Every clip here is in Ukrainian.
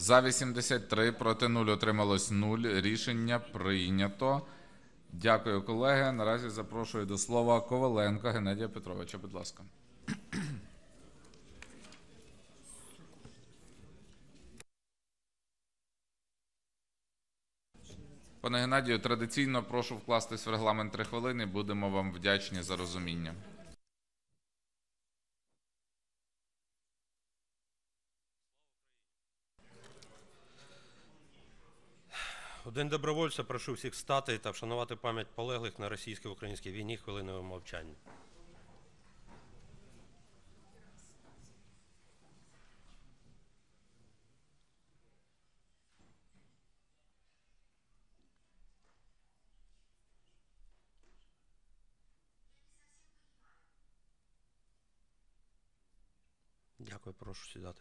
За 83, проти 0, утрималось 0. Рішення прийнято. Дякую, колеги. Наразі запрошую до слова Коваленка Геннадія Петровича. Будь ласка. Пане Геннадію, традиційно прошу вкластись в регламент 3 хвилини. Будемо вам вдячні за розуміння. У День добровольця прошу всіх встати та вшанувати пам'ять полеглих на російсько-українській війні хвилиною мовчання. Дякую, прошу сідати.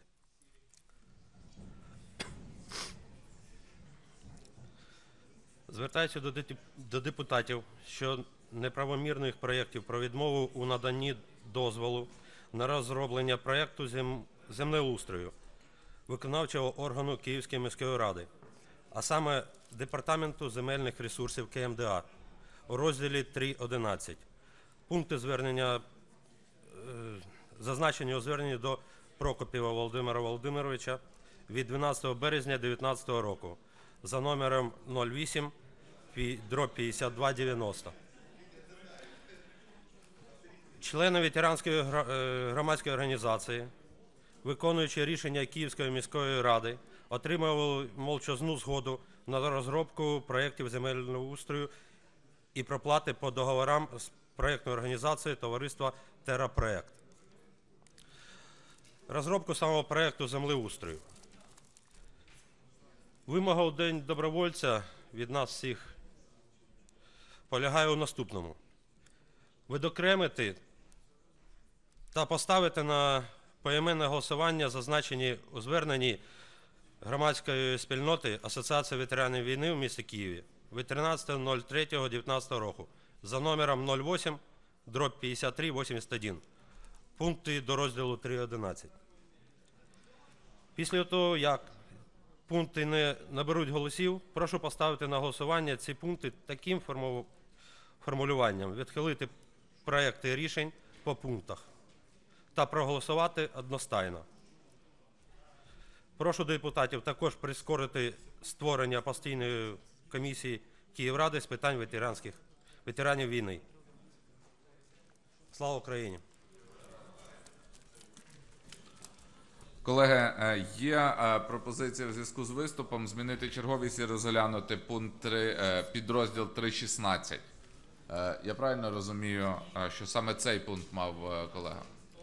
Звертаюся до депутатів, що неправомірних проєктів про відмову у наданні дозволу на розроблення проєкту землеустрою виконавчого органу Київської міської ради, а саме Департаменту земельних ресурсів КМДА у розділі 3.11. Пункти звернення зазначені у зверненні до Прокопєва Володимира Володимировича від 12 березня 2019 року за номером 08/5290. Члени ветеранської громадської організації, виконуючи рішення Київської міської ради, отримували мовчазну згоду на розробку проєктів земельного устрою і проплати по договорам з проєктною організацією товариства «Террапроект». Розробку самого проєкту землеустрою. Вимога у День добровольця від нас всіх полягає у наступному. Відокремити та поставити на поіменне голосування зазначені у зверненні громадської спільноти Асоціації ветеранів війни в місті Києві від 13.03.2019 року за номером 08/5381. Пункти до розділу 3.11. Після того, як пункти не наберуть голосів, прошу поставити на голосування ці пункти таким формулюванням, відхилити проекти рішень по пунктах та проголосувати одностайно. Прошу депутатів також прискорити створення постійної комісії Київради з питань ветеранів війни. Слава Україні! Колеги, є пропозиція в зв'язку з виступом змінити черговість і розглянути пункт 3, підрозділ 3.16. Я правильно розумію, що саме цей пункт мав колега?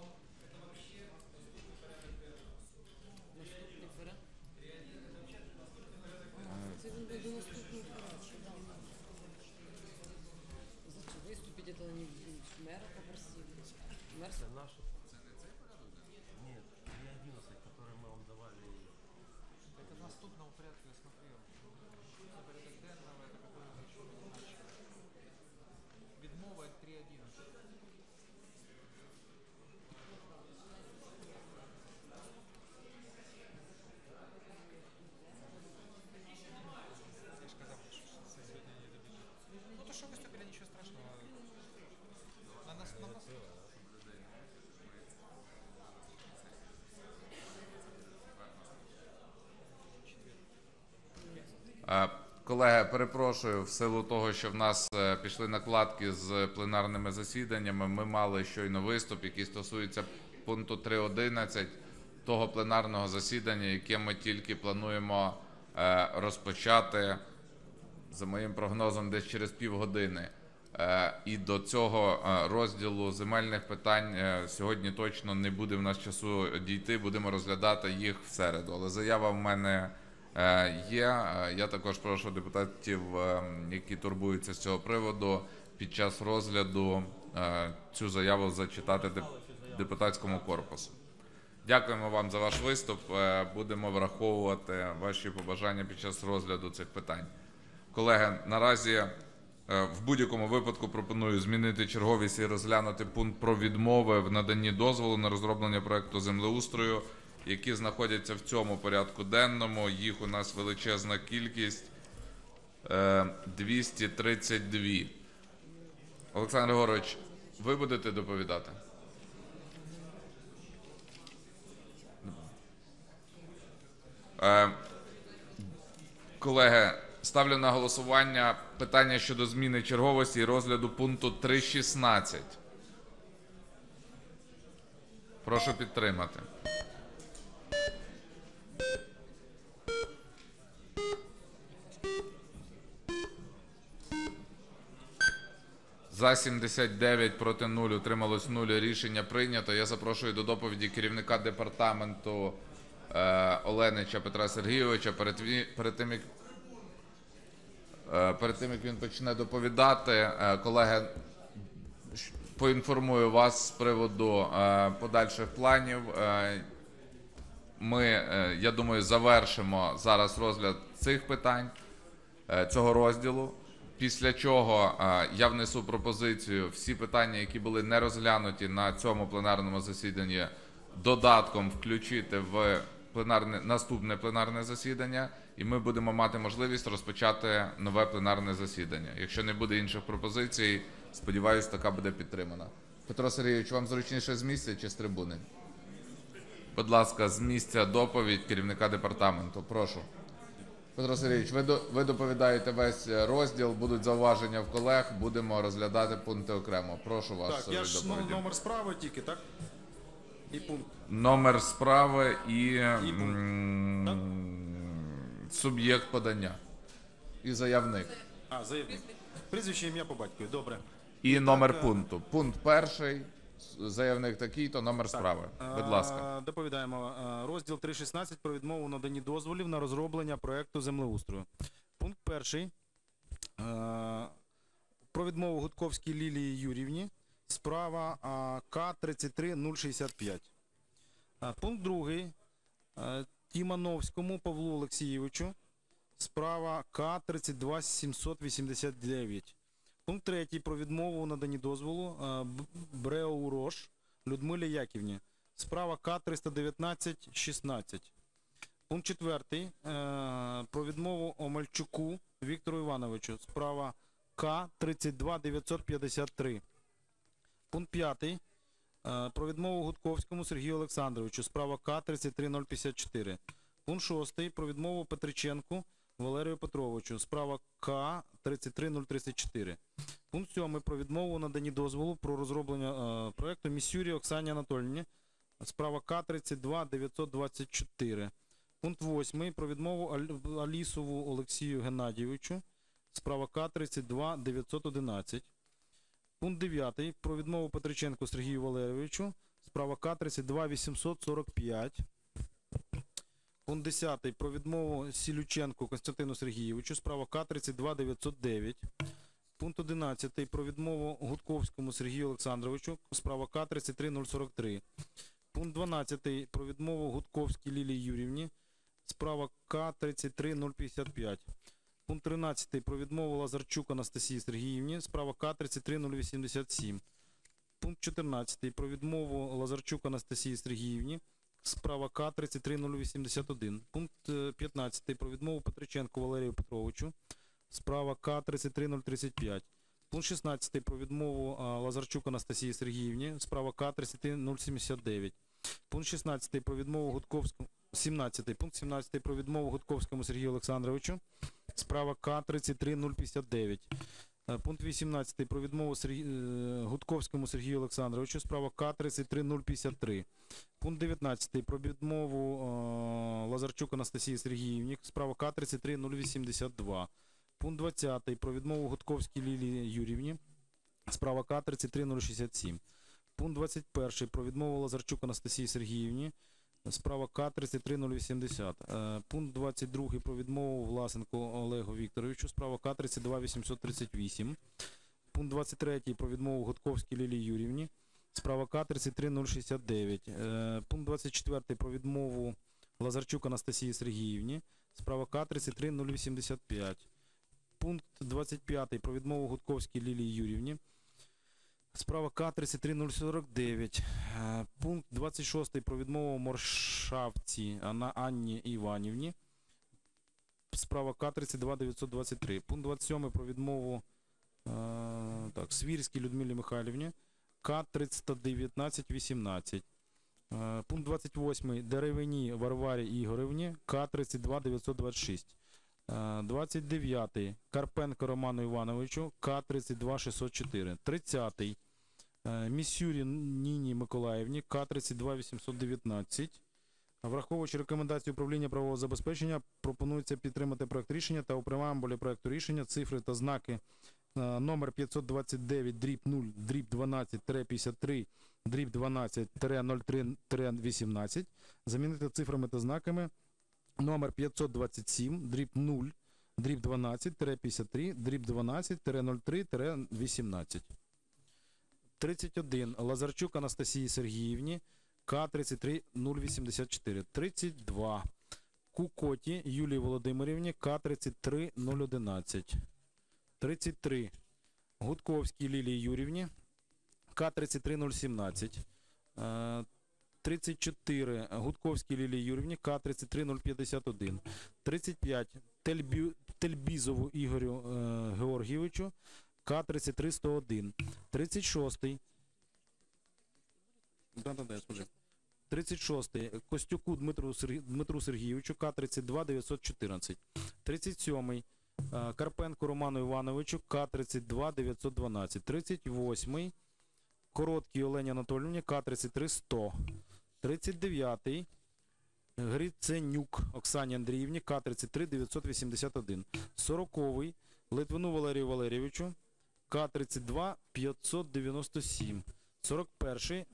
Виступить это не мэра попросили. Мэр... Нет, 3.11, который мы вам давали. Это в наступном порядке, я смотрел. Порядок денного, это который мы еще не начали. Відмова 3.11. Я же сказал, что сегодня не добежит. Ну то, что выступили, ничего страшного. На нас. Колеги, перепрошую, в силу того, що в нас пішли накладки з пленарними засіданнями, ми мали щойно виступ, який стосується пункту 3.11 того пленарного засідання, яке ми тільки плануємо розпочати, за моїм прогнозом, десь через півгодини. І до цього розділу земельних питань сьогодні точно не буде в нас часу дійти, будемо розглядати їх в середу. Але заява в мене є. Я також прошу депутатів, які турбуються з цього приводу, під час розгляду цю заяву зачитати депутатському корпусу. Дякуємо вам за ваш виступ. Будемо враховувати ваші побажання під час розгляду цих питань. Колеги, наразі в будь-якому випадку пропоную змінити черговість і розглянути пункт про відмови в наданні дозволу на розроблення проєкту землеустрою які знаходяться в цьому порядку денному. Їх у нас величезна кількість 232. Олександр Григорович, ви будете доповідати? Колеги, ставлю на голосування питання щодо зміни черговості і розгляду пункту 3.16. Прошу підтримати. За 79, проти 0, утрималось 0. Рішення прийнято. Я запрошую до доповіді керівника департаменту Оленича Петра Сергійовича. Перед тим, як він почне доповідати, колеги, поінформую вас з приводу подальших планів. Ми, я думаю, завершимо зараз розгляд цих питань, цього розділу. Після чого я внесу пропозицію всі питання, які були не розглянуті на цьому пленарному засіданні, додатком включити в наступне пленарне засідання, і ми будемо мати можливість розпочати нове пленарне засідання. Якщо не буде інших пропозицій, сподіваюся, така буде підтримана. Петро Сергійович, вам зручніше з місця чи з трибуни? Будь ласка, з місця доповідь керівника департаменту. Прошу. Петро Сергійович, ви доповідаєте весь розділ, будуть зауваження в колег, будемо розглядати пункти окремо. Прошу вас. Так, я ж номер справи тільки, так? І пункт. Номер справи і пункт. суб'єкт подання. І заявник. А, заявник. Прізвище, ім'я по батькові, добре. І номер пункту. Пункт перший, заявник такий-то, номер справи. Будь ласка. Доповідаємо. Розділ 3.16 про відмову наданні дозволів на розроблення проекту землеустрою. Пункт перший. Про відмову Гудковській Лілії Юрівні. Справа К-33065. Пункт другий. Тімановському Павлу Олексійовичу. Справа К-32789. Пункт третій. Про відмову у наданні дозволу Бреурош Людмилі Яківні. Справа К-319-16. Пункт четвертий. Про відмову Омельчуку Віктору Івановичу. Справа К-32-953. Пункт п'ятий. Про відмову Гудковському Сергію Олександровичу. Справа К-33054. Пункт шостий. Про відмову Петриченку Валерію Петровичу. Справа К-33034. Пункт 7. Про відмову наданні дозволу про розроблення проекту Місюрі Оксані Анатольовні. Справа К-32-924. Пункт 8. Про відмову Алісову Олексію Геннадійовичу. Справа К-32-911. Пункт 9. Про відмову Петриченку Сергію Валерійовичу. Справа К-32-845. Пункт 10. Про відмову Сілюченку Костянтину Сергійовичу. Справа К-32-909. Пункт 11. Про відмову Гудковському Сергію Олександровичу. Справа К-33043. Пункт 12. Про відмову Гудковській Лілії Юрівні. Справа К-33055. Пункт 13. Про відмову Лазарчук Анастасії Сергіївні. Справа К-33087. Пункт 14. Про відмову Лазарчук Анастасії Сергіївні. Справа К-33081. Пункт 15. Про відмову Петриченку Валерію Петровичу. Справа К-33035. Пункт 16. Про відмову Лазарчук Анастасії Сергіївні. Справа К-33079. Пункт 16. Про відмову Гудковському. 17. Пункт 17. Про відмову Гудковському Сергію Олександровичу. Справа К-33059. Пункт 18. Про відмову Гудковському Сергію Олександровичу. Справа К-33053. Пункт 19. Про відмову Лазарчук Анастасії Сергіївні. Справа К-33082. Пункт 20. Про відмову Гудковській Лілії Юрівні. Справа К-33067. Пункт 21. Про відмову Лазарчук Анастасії Сергіївні. Справа К-33080. Пункт 22. Про відмову Власенку Олегу Вікторовичу. Справа К-32838. Пункт 23. Про відмову Гудковській Лілії Юрівні. Справа К-33069. Пункт 24. Про відмову Лазарчук Анастасії Сергіївні. Справа К-33085. Пункт 25. Про відмову Гудковській Лілії Юрівні. Справа К-33049. Пункт 26 про відмову Моршавці Анні Іванівні. Справа К-32923. Пункт 27 про відмову Свірській Людмилі Михайлівні. К-31918. Пункт 28 Деревині Варварі Ігорівні. К-32926. 29 Карпенко Роману Івановичу. К-32604. 30 Місюрі Ніні Миколаївні. К-32819. Враховуючи рекомендації управління правового забезпечення, пропонується підтримати проект рішення та у преамбулі проекту рішення цифри та знаки номер 529/0-12-53/12-03-18 замінити цифрами та знаками номер 527/0-12-53/12-03-18. 31 Лазарчук Анастасії Сергіївні. К-33084. 32 Кукоті Юлії Володимирівні. К-33011. 33 Гудковській Лілії Юрівні. К-33017. 34 Гудковській Лілії Юрівні. К-33051. 35 Тельбізову Ігорю Георгійовичу. К-33101. 36 36 Костюку Дмитру Сергійовичу. К-32914. 37 Карпенку Роману Івановичу. К-32912. 38 Короткій Олені Анатоліївні. К-33100. 39 Гриценюк Оксані Андріївні. К-33981. 40 Литвину Валерію Валерійовичу. К-32597. 41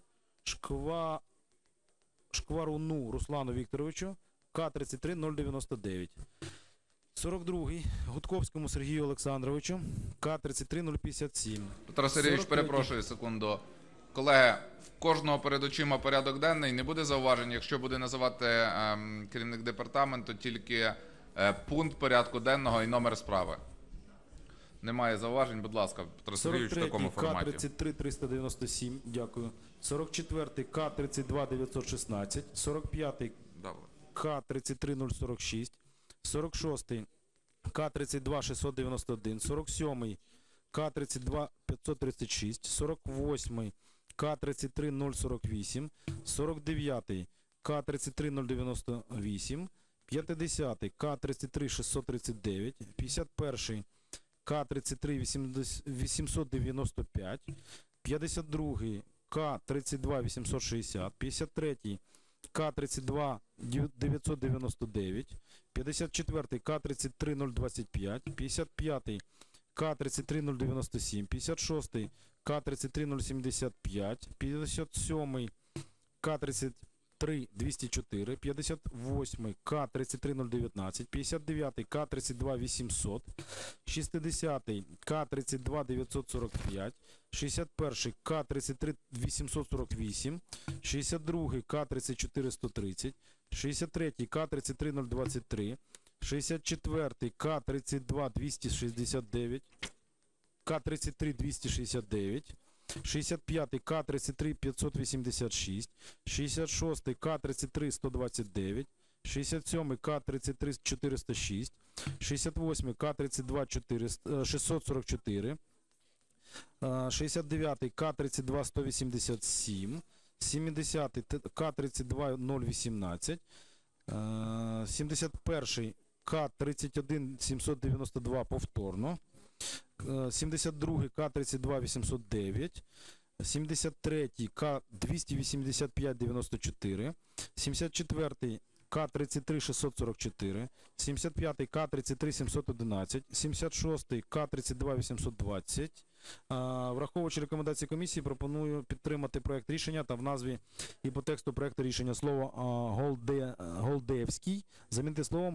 Шкваруну Руслану Вікторовичу. К-33099. 42 Гудковському Сергію Олександровичу. К-33057. Петро Сергійович, 43. перепрошую секунду. Колеги, в кожного перед очима порядок денний. Не буде зауважень, якщо буде називати керівник департаменту тільки пункт порядку денного і номер справи. Немає зауважень, будь ласка, Петро Сергійович, в такому форматі. К-33397, дякую. 44 К-32916. 45 Добре. К-33046. 46 К-32691. 47 К-32536. 48 К-33048. 49 К-33098. 50 К-33639. 51 К-33895, 52 К-32860, 53 К-32999, 54 К-33025, 55 К-33097, 56 К-33075, 57 К-33204, 58 К-33019, 59 К-32800, 60 К-32945, 61 К-33848, 62 К-34130, 63 К-33023, 64 К-32269, К-33269, 65 К-33586, 66 К-33129, 67 К-33406, 68 К-32644, 69 К-32187, 70 К-32018, 71 К-31792 повторно, 72 К-32809, 73 К-28594, 74 К-33644, 75 К-33711, 76 К-32820. Враховуючи рекомендації комісії, пропоную підтримати проект рішення та в назві і по тексту проекту рішення слово Голдевський замінити словом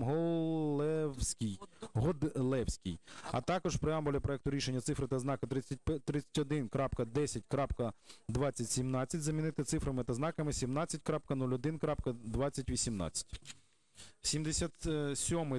Годлевський. А також в преамбулі проекту рішення цифри та знаки 31.10.2017 замінити цифрами та знаками 17.01.2018. 77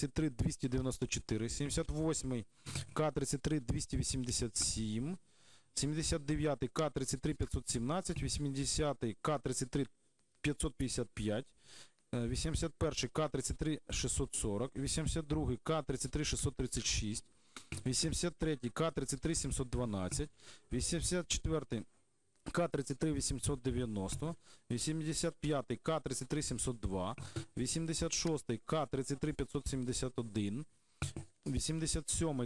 К-33294, 78 К-33287, 79-й К-33517, 80-й К-33555, 81-й К-33640, 82-й К-33636, 83-й К-33712, 84-й К-33890, 85-й К-33702, 86-й К-33571, 87-й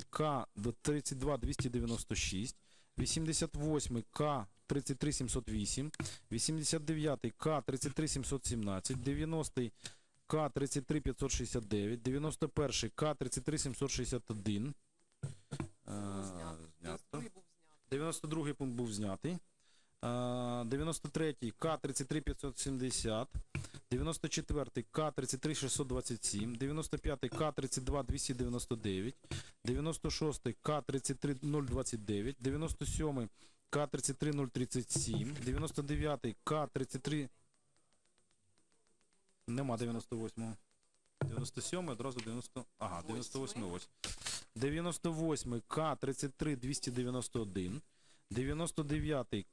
К-32296, 88-й К-33708, 89-й К-33717, 90-й К-33569, 91-й К-33761, знято. 92-й пункт був знятий. 93-й К-33570, 94-й К-33627, 95-й К-32299, 96-й К-33029, 97-й К-33037, 99-й К-33... Нема 98-го. 97-й, одразу 90... Ага, 98-й ось. 98-й К-33291, 99-й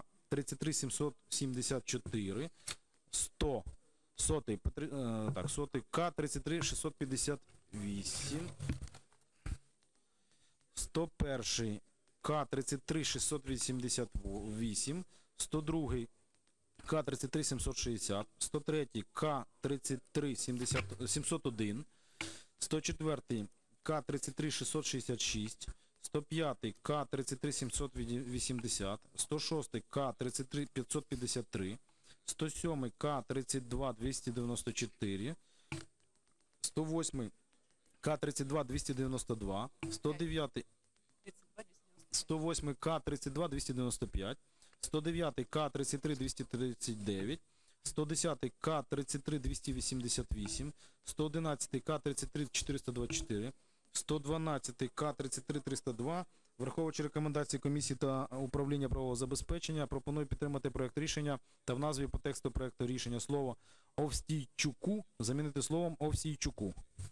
К-33774, 100-й К-33658, 101-й К-33688, 102-й К-33760, 103-й К-33701, 104-й К-33666, 105-й К-33780, 106-й К-33553, 107-й К-32294, 108-й К-32292, 109-й 108-й К-32295, 109-й К-33239, 110-й К-33288, 111-й К-33424, 112-й К-33302. Враховуючи рекомендації комісії та управління правового забезпечення, пропоную підтримати проект рішення та в назві по тексту проекту рішення слово «Овстійчуку» замінити словом «Овсійчуку».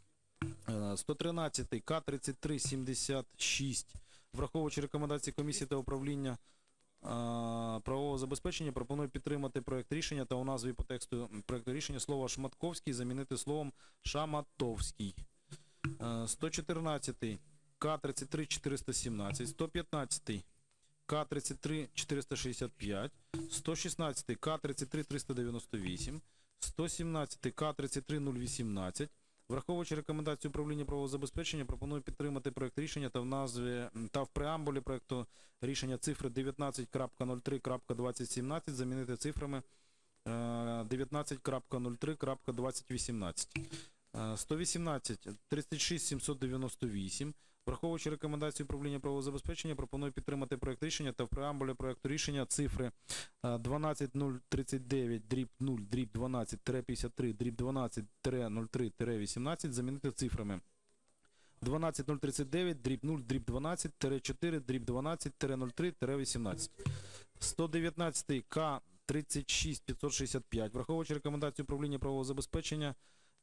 113-й К-3376. Враховуючи рекомендації комісії та управління правового забезпечення, пропоную підтримати проект рішення та у назві по тексту проекту рішення слово «Шматковський» замінити словом «Шаматовський». 114-й К-33417, 115-й К-33465, 116-й К-33398, 117-й К-33018. Враховуючи рекомендації управління правового забезпечення, пропоную підтримати проект рішення та в назві та в преамбулі проекту рішення цифри 19.03.2017 замінити цифрами 19.03.2018. 118, 36 798. Враховуючи рекомендації управління правового забезпечення, пропоную підтримати проект рішення та в преамбулі проекту рішення цифри 12039-0-12-53-03-18 замінити цифрами 12039-0-12-4-12-03-18. 119 К-36565. Враховуючи рекомендації управління правового забезпечення,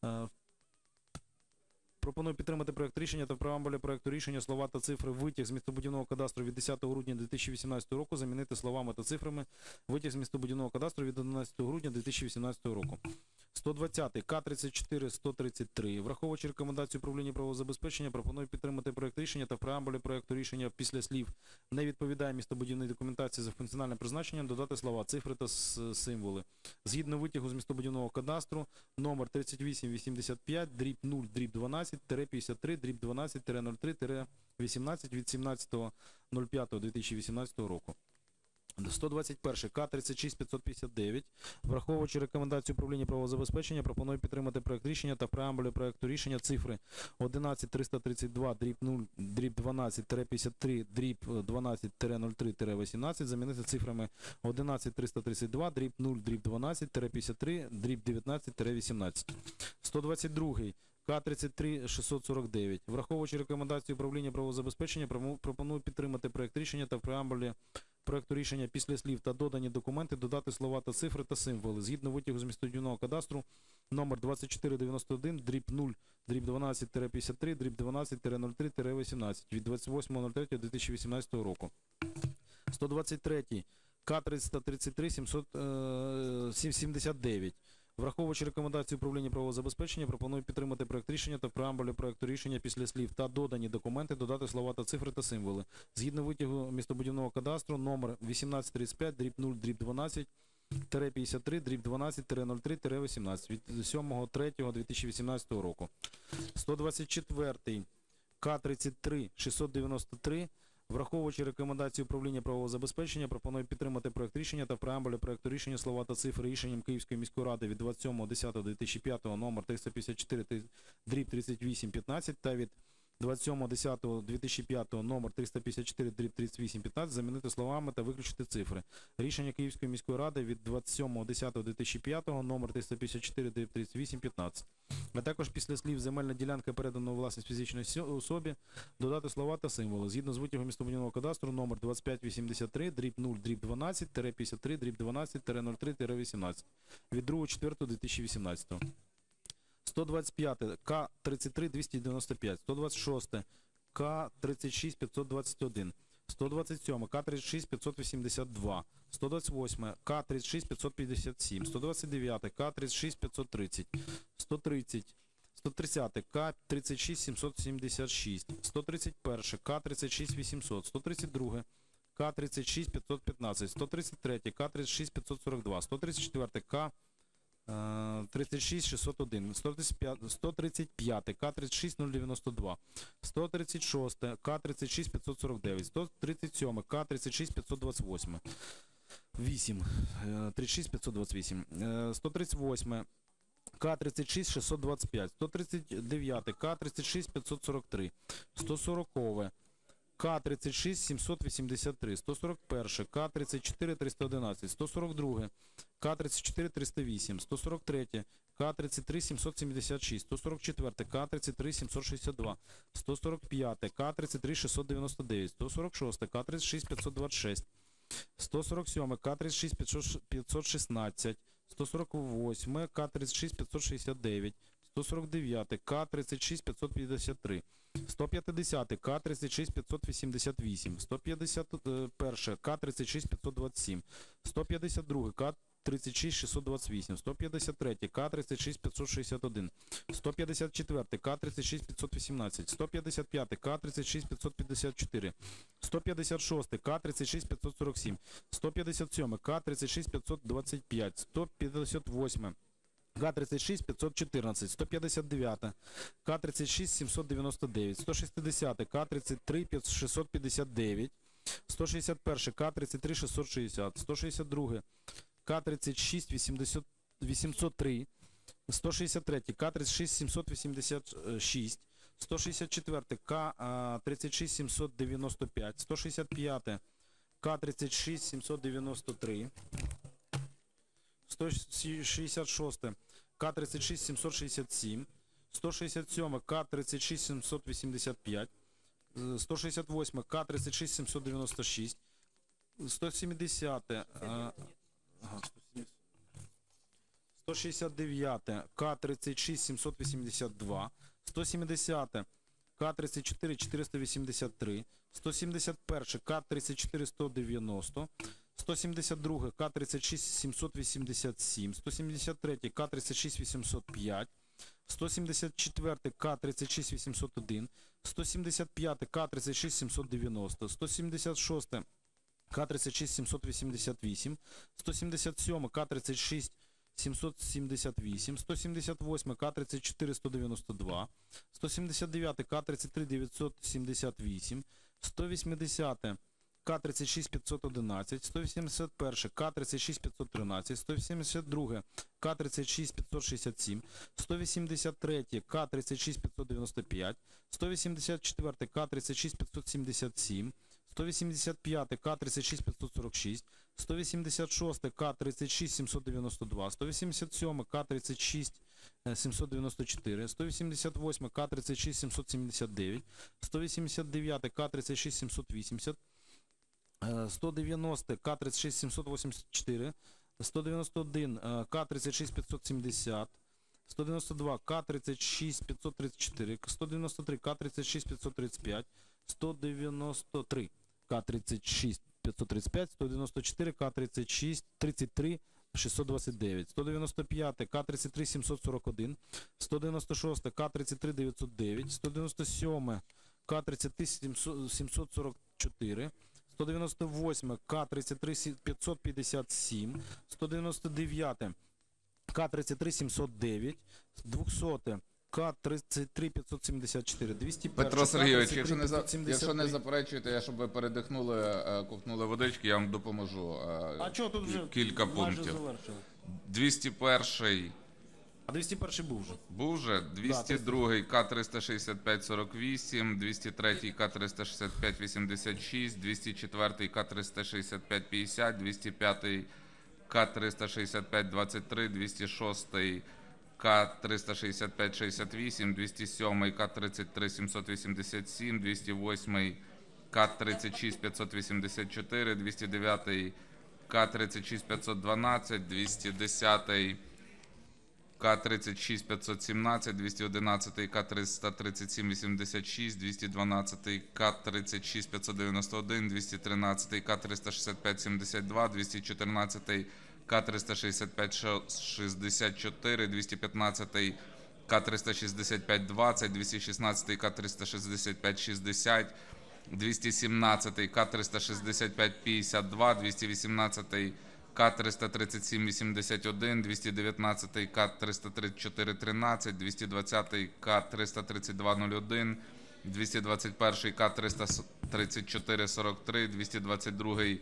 пропоную підтримати проект рішення та в преамбулі проекту рішення слова та цифри «витяг з містобудівного кадастру від 10 грудня 2018 року» замінити словами та цифрами «витяг з містобудівного кадастру від 11 грудня 2018 року». 120 К-34-133. Враховуючи рекомендації управління правового забезпечення, пропоную підтримати проект рішення та в преамбулі проекту рішення після слів «не відповідає містобудівній документації за функціональним призначенням» додати слова, цифри та символи. Згідно витягу з містобудівного кадастру номер 3880-0-12-53-53-12-03-18 від 17.05.2018 року. 121 К-36559. Враховуючи рекомендації управління правового забезпечення, пропоную підтримати проект рішення та в преамбулі проекту рішення цифри 11332-0-12-53-12-03-18 замінити цифрами 11332-0-12-53-19-18. 122 К-33-649. Враховуючи рекомендації управління правового забезпечення, пропоную підтримати проект рішення та в преамбулі проекту рішення після слів та додані документи додати слова та цифри та символи. Згідно витягу з містобудівного кадастру номер 2491-0-12-53-12-03-18 від 28.03.2018 року. 123, К-333, 779. Враховуючи рекомендації управління правового забезпечення, пропоную підтримати проект рішення та в преамбулі проекту рішення після слів «та додані документи» додати слова та цифри та символи. Згідно витягу містобудівного кадастру номер 1835/0/12 53/12-03-18 від 7.3.2018 року. 124 К-33 693. Враховуючи рекомендації управління правового забезпечення, пропоную підтримати проект рішення та в преамбулі проекту рішення слова та цифри рішенням Київської міської ради від 27.10.2005 номер 354/3815 та від 27.10.2005 номер 354/3815 замінити словами та виключити цифри. Рішення Київської міської ради від 27.10.2005 номер 354/3815. А також після слів «земельна ділянка передана у власність фізичної особі» додати слова та символи. Згідно з витягом містобудівного кадастру номер 2583/0/12-53/12-03-03-18 від 2.4.2018. 125 К-33 295, 126 К-36 521, 127 К-36 582, 128 К-36 557, 129 К-36 530, 130 К-36 776, 131 К-36 800, 132 К-36 515, 133 К-36 542, 134 К 36 601, 135 К-36 092, 136 К-36 549, 137 К-36 528, 8, 36 528, 138 К-36 625, 139 К-36 543, 140 К-36 783, 141 К-34 311, 142 К-34 308, 143 К-33 776, 144 К-33 762, 145 К-33 699, 146 К-36 526, 147 К-36 516, 148 К-36 569, 149 К-36 553, 150 К-36 588, 151 К-36 527, 152 К-36 628, 153 К-36 561, 154 К-36 518, 155 К-36 554, 156 К-36 547, 157 К-36 525, 158 К-36 514, 159 К-36 799, 160 К-33 659, 161 К-33 660, 162 К-36 803, 163 К-36 786, 164 К-36 795, 165 К-36 793, 166 К-36 767, 167 К-36 785, 168 К-36 796, 170 169 К-36 782, 170 К-34 483, 171 К-34 190, 172 К-36 787, 173 К-36 805, 174 К-36 801, 175 К-36 790, 176 К-36 788, 177 К-36 778, 178 К-34 192, 179 К-33 978, 180 К-36 511, 181 К-36 513, 182 К-36 567, 183 К-36 595, 184 К-36 577, 185 К-36 546, 186 К-36 792, 187 К-36 794, 188 К-36 779, 189 К-36 780, 190 К-36 784, 191 К-36 570, 192 К-36 534, 193 К-36 535, 193 К-36 535, 194, К-36, 33, 629, 195, К-33, 741, 196, К-33, 909, 197, К-33, 744, 198, К-33, 557, 199, К-33, 709, 200, К-33, 574, 201, Петро Сергійович, К-33, якщо не 573. заперечуєте, я щоб ви передихнули, ковтнули водички, я вам допоможу. А чого тут вже Кілька майже пунктів. завершили? 201 А 201 був вже. був вже, 202 К-365-48, 203 К-365-86, 204 К-365-50, 205 К-365-23, 206 К-365-68, 207 К-33-787, 208 К-36-584, 209 К-36-512, 210 К-36-517, 211 К-337-86, 212 К-36-591, 213 К-365-72, 214 К-365-64, 215 К-365-20, 216 К-365-60, 217 К-365-52, 218 К-337-81, 219 К-334-13, 220 К-332-01, 221 К-334-43, 222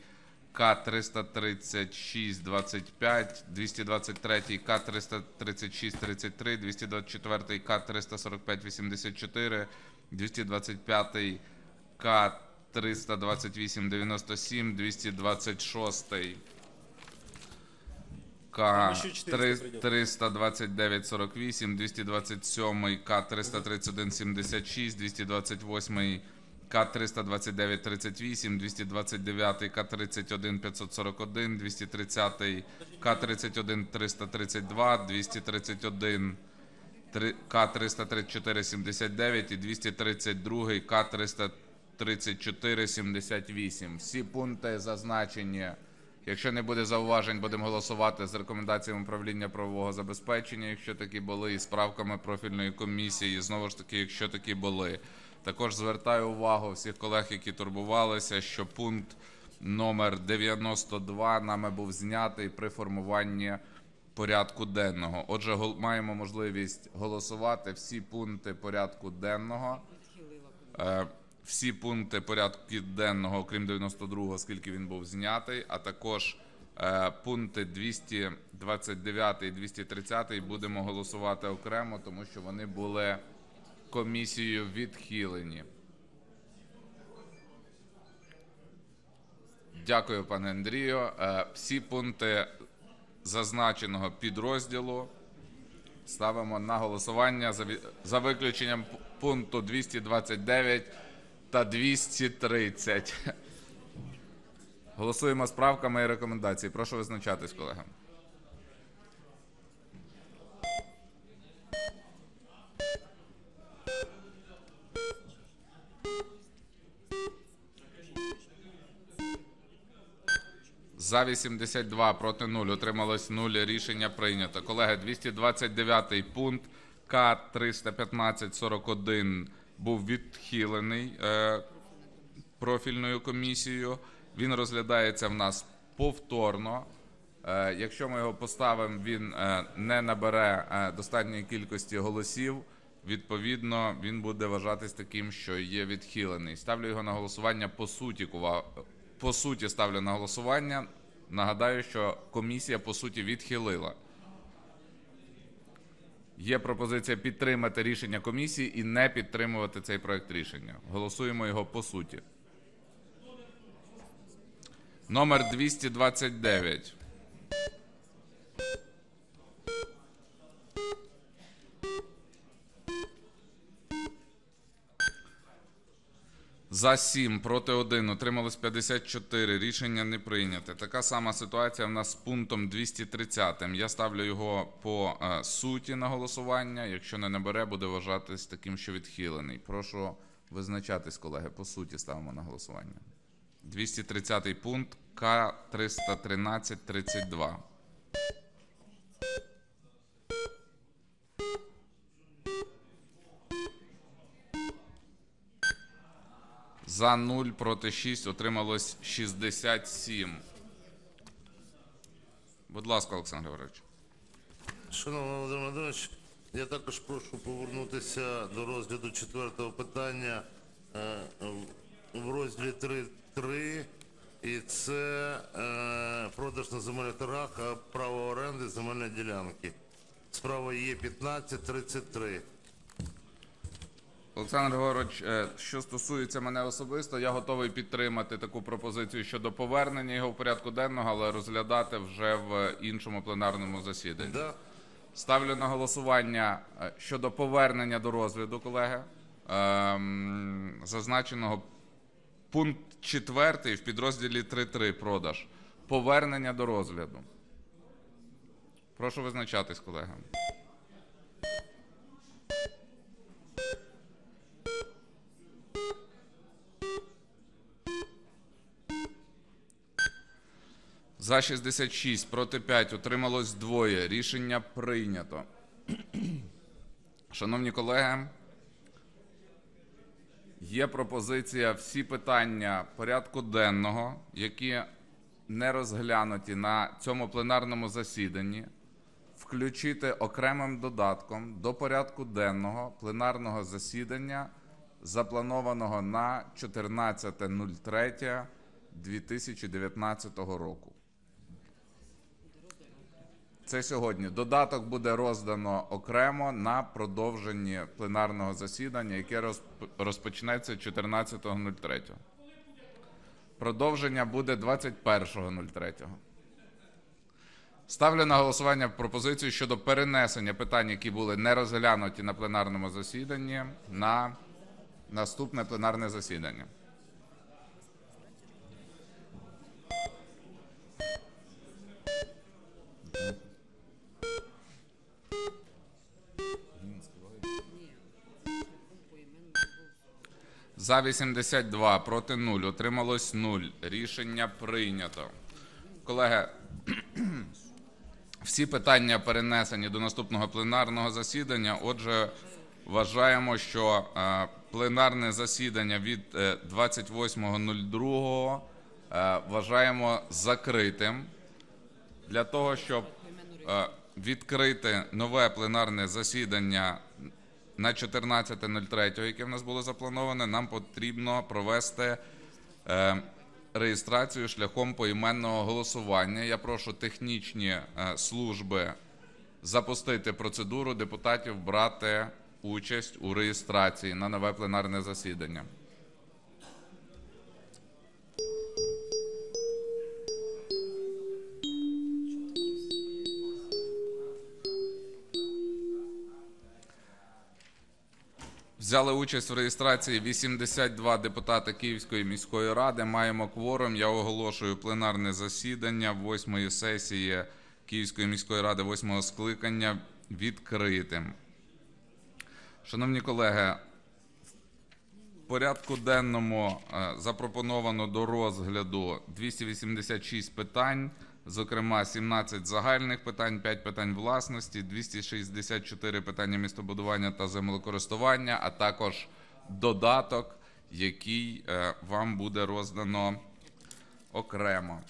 К-336-25, 223 К-336-33, 224 К-345-84, 225 К-328-97, 226 К-329-48, 227 К-331-76, 228 К-329-38, 229 К-31-541, 230 К-31-332, 231 К-334-79 і 232 К-334-78. Всі пункти зазначені. Якщо не буде зауважень, будемо голосувати з рекомендаціями управління правового забезпечення, якщо такі були, і з правками профільної комісії, знову ж таки, якщо такі були. Також звертаю увагу всіх колег, які турбувалися, що пункт номер 92 нами був знятий при формуванні порядку денного. Отже, маємо можливість голосувати всі пункти порядку денного. Всі пункти порядку денного, окрім 92-го, оскільки він був знятий, а також пункти 229 і 230 будемо голосувати окремо, тому що вони були комісією відхилені. Дякую, пане Андрію. Всі пункти зазначеного підрозділу ставимо на голосування за виключенням пункту 229 та 230. Голосуємо з правками і рекомендації. Прошу визначатись, колеги. За 82, проти 0, утрималось 0, рішення прийнято. Колеги, 229 пункт К-315-41 був відхилений профільною комісією. Він розглядається в нас повторно. Якщо ми його поставимо, він не набере достатньої кількості голосів, відповідно, він буде вважатись таким, що є відхилений. Ставлю його на голосування по суті ставлю на голосування. Нагадаю, що комісія по суті відхилила. Є пропозиція підтримати рішення комісії і не підтримувати цей проект рішення. Голосуємо його по суті. Номер 229. За 7, проти 1, утрималось 54. Рішення не прийняте. Така сама ситуація в нас з пунктом 230. Я ставлю його по суті на голосування. Якщо не набере, буде вважатись таким, що відхилений. Прошу визначатись, колеги. По суті ставимо на голосування. 230 пункт К 313.32. За 0, проти 6, утрималось 67. Будь ласка, Олександр Григорович. Шановний Володимир Володимирович, я також прошу повернутися до розгляду 4-го питання в розділі 3.3. І це продаж на земельних торгах, а право оренди земельної ділянки. Справа є 1533. Олександр Григорович, що стосується мене особисто, я готовий підтримати таку пропозицію щодо повернення його в порядку денного, але розглядати вже в іншому пленарному засіданні. Да? Ставлю на голосування щодо повернення до розгляду, колеги, зазначеного пункт 4 в підрозділі 3.3 продаж. Повернення до розгляду. Прошу визначатись, колеги. За 66, проти 5, утрималось 2. Рішення прийнято. Шановні колеги, є пропозиція всі питання порядку денного, які не розглянуті на цьому пленарному засіданні, включити окремим додатком до порядку денного пленарного засідання, запланованого на 14.03.2019 року. Це сьогодні. Додаток буде роздано окремо на продовженні пленарного засідання, яке розпочнеться 14.03. Продовження буде 21.03. Ставлю на голосування пропозицію щодо перенесення питань, які були не розглянуті на пленарному засіданні, на наступне пленарне засідання. За 82, проти 0, утрималось 0. Рішення прийнято. Колеги, всі питання перенесені до наступного пленарного засідання. Отже, вважаємо, що пленарне засідання від 28.02 вважаємо закритим. Для того, щоб відкрити нове пленарне засідання на 14.03, яке в нас було заплановане, нам потрібно провести реєстрацію шляхом поіменного голосування. Я прошу технічні служби запустити процедуру депутатів брати участь у реєстрації на нове пленарне засідання. Взяли участь в реєстрації 82 депутати Київської міської ради. Маємо кворум. Я оголошую пленарне засідання 8-ї сесії Київської міської ради 8-го скликання відкритим. Шановні колеги, в порядку денному запропоновано до розгляду 286 питань, зокрема 17 загальних питань, 5 питань власності, 264 питання містобудування та землекористування, а також додаток, який вам буде роздано окремо.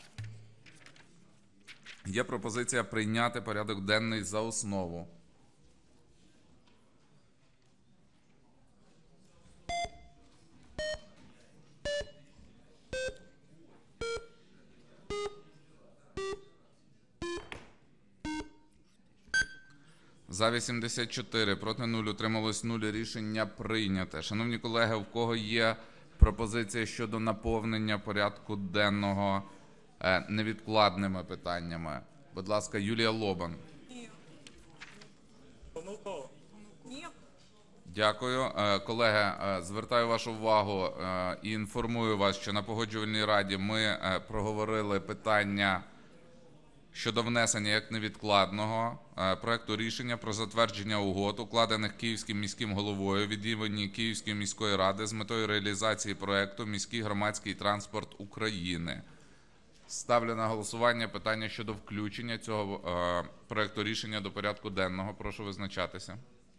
Є пропозиція прийняти порядок денний за основу. За 84, проти 0, утрималось 0. Рішення прийняте. Шановні колеги, у кого є пропозиція щодо наповнення порядку денного невідкладними питаннями? Будь ласка, Юлія Лобан. Ні. Дякую. Колеги, звертаю вашу увагу і інформую вас, що на Погоджувальній раді ми проговорили питання щодо внесення як невідкладного проекту рішення про затвердження угод, укладених Київським міським головою від імені Київської міської ради з метою реалізації проекту «Міський громадський транспорт України». Ставлю на голосування питання щодо включення цього проекту рішення до порядку денного. Прошу визначатися.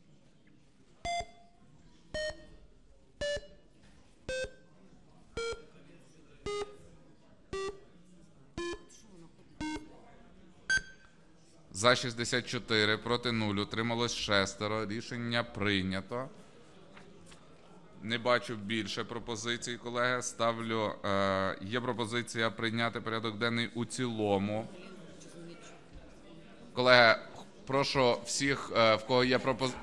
За 64, проти 0, утрималось 6. Рішення прийнято. Не бачу більше пропозицій, колеги. Ставлю. Є пропозиція прийняти порядок денний у цілому. Колеги, прошу всіх, в кого є пропозиція.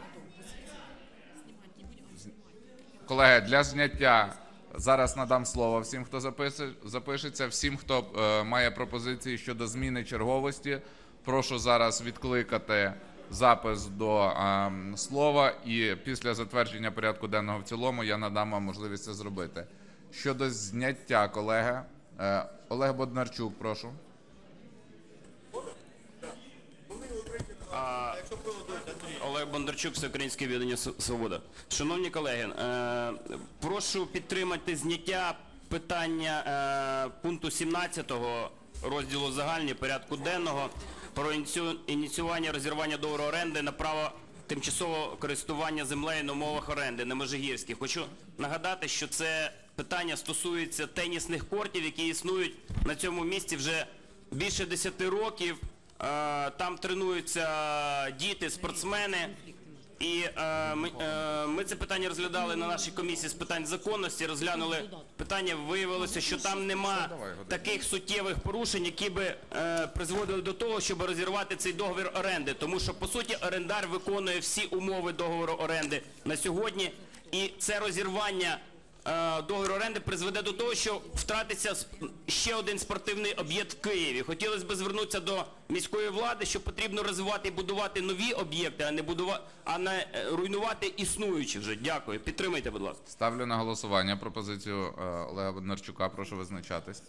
Колеги, для зняття зараз надам слово всім, хто запишеться, всім, хто має пропозиції щодо зміни черговості. Прошу зараз відкликати запис до слова, і після затвердження порядку денного в цілому я надам вам можливість це зробити. Щодо зняття, колеги, Олег Боднарчук, прошу. Олег Бондарчук, Всеукраїнське об'єднання «Свобода». Шановні колеги, прошу підтримати зняття питання пункту 17 розділу загальні порядку денного про ініціювання розірвання договору оренди на право тимчасового користування землею на умовах оренди на Межигірській. Хочу нагадати, що це питання стосується тенісних кортів, які існують на цьому місці вже більше 10 років. Там тренуються діти, спортсмени. І ми це питання розглядали на нашій комісії з питань законності, розглянули питання, виявилося, що там нема таких суттєвих порушень, які би призводили до того, щоб розірвати цей договір оренди. Тому що, по суті, орендар виконує всі умови договору оренди на сьогодні. І це розірвання договору оренди призведе до того, що втратиться ще один спортивний об'єкт в Києві. Хотілося б звернутися до міської влади, що потрібно розвивати і будувати нові об'єкти, а не руйнувати існуючі вже. Дякую. Підтримайте, будь ласка. Ставлю на голосування пропозицію Олега Боднарчука. Прошу визначатись.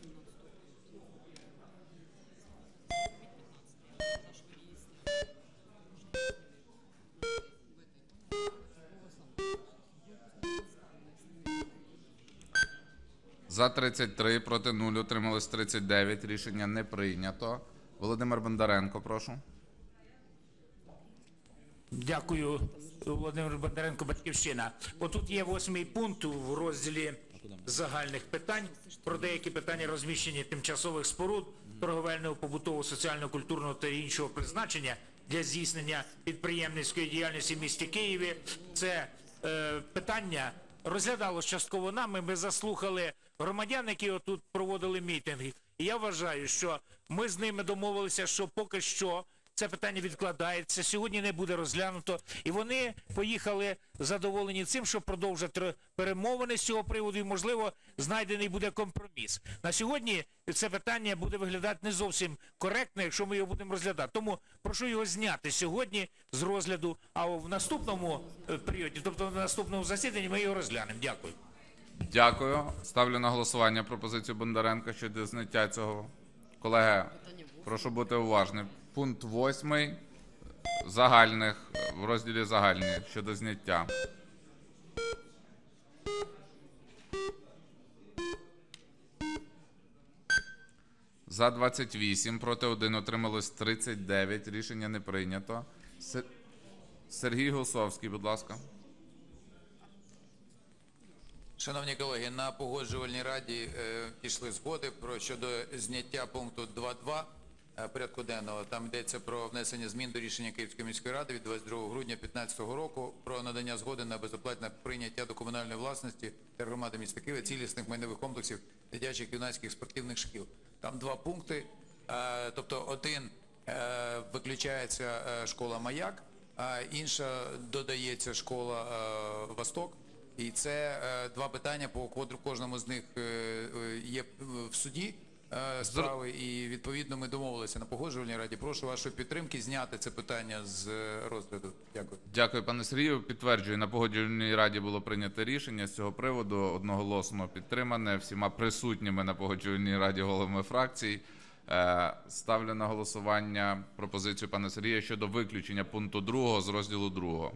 За 33, проти 0, утрималось 39. Рішення не прийнято. Володимир Бондаренко, прошу. Дякую, Володимир Бондаренко, Батьківщина. Отут є 8-й пункт в розділі загальних питань про деякі питання розміщення тимчасових споруд торговельного, побутового, соціально-культурного та іншого призначення для здійснення підприємницької діяльності в місті Києві. Це питання розглядалось частково нами. Ми заслухали громадян, які отут проводили мітинги. І я вважаю, що ми з ними домовилися, що поки що це питання відкладається, сьогодні не буде розглянуто. І вони поїхали задоволені цим, що продовжать перемовини з цього приводу і, можливо, знайдений буде компроміс. На сьогодні це питання буде виглядати не зовсім коректно, якщо ми його будемо розглядати. Тому прошу його зняти сьогодні з розгляду, а в наступному періоді, тобто в наступному засіданні, ми його розглянемо. Дякую. Дякую. Ставлю на голосування пропозицію Бондаренка щодо зняття цього. Колеги, прошу бути уважним. Пункт 8 загальних, в розділі загальні щодо зняття. За 28, проти 1, утрималось 39. Рішення не прийнято. Сергій Гусовський, будь ласка. Шановні колеги, на погоджувальній раді пішли згоди щодо зняття пункту 2.2 порядку денного. Там йдеться про внесення змін до рішення Київської міської ради від 22 грудня 2015 року про надання згоди на безоплатне прийняття до комунальної власності для громади міста Києва цілісних майнових комплексів дитячих, юнацьких спортивних шкіл. Там два пункти, тобто один виключається школа «Маяк», а інша додається школа «Восток». І це два питання, по кожному з них є в суді справи, і відповідно ми домовилися на погоджувальній раді. Прошу вашої підтримки зняти це питання з розгляду. Дякую. Дякую, пане Сергію. Підтверджую, на погоджувальній раді було прийнято рішення з цього приводу, одноголосно підтримане всіма присутніми на погоджувальній раді головами фракцій. Ставлю на голосування пропозицію пана Сергія щодо виключення пункту 2 з розділу 2.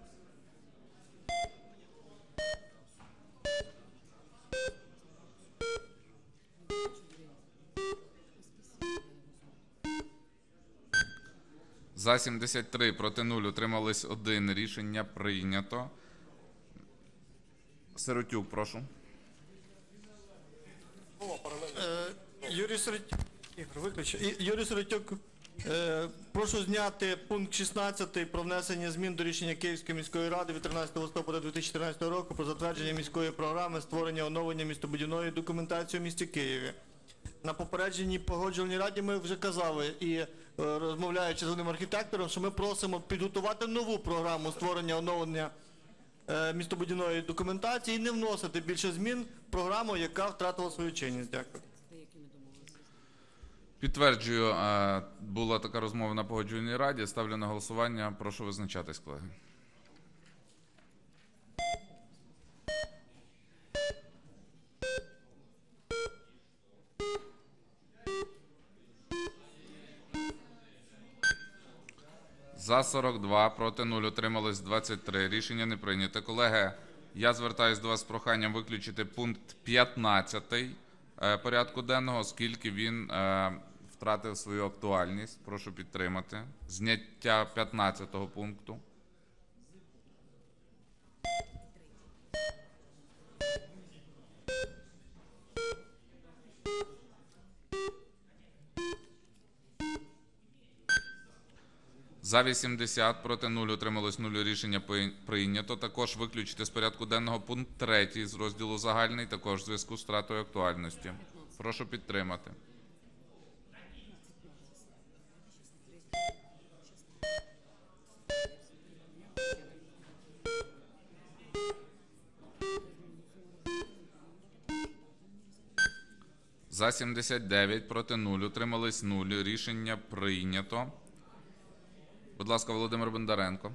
За 73, проти 0, утримались 1. Рішення прийнято. Сиротюк, прошу. Юрій Сиротюк, прошу зняти пункт 16 про внесення змін до рішення Київської міської ради від 13 листопада 2014 року про затвердження міської програми створення оновлення містобудівної документації у місті Києві. На попередженій погоджувальній раді ми вже казали і розмовляючи з одним архітектором, що ми просимо підготувати нову програму створення оновлення містобудівної документації і не вносити більше змін в програму, яка втратила свою чинність. Дякую. Підтверджую, була така розмова на погоджувальній раді. Ставлю на голосування. Прошу визначатись, колеги. За 42, проти 0, утримались 23. Рішення не прийнято. Колеги, я звертаюся до вас з проханням виключити пункт 15 порядку денного, оскільки він втратив свою актуальність. Прошу підтримати. Зняття 15-го пункту. За 80, проти 0, утрималось 0, рішення прийнято. Також виключити з порядку денного пункт 3 з розділу загальний, також в зв'язку з втратою актуальності. Прошу підтримати. За 79, проти 0, утримались 0, рішення прийнято. Будь ласка, Володимир Бондаренко.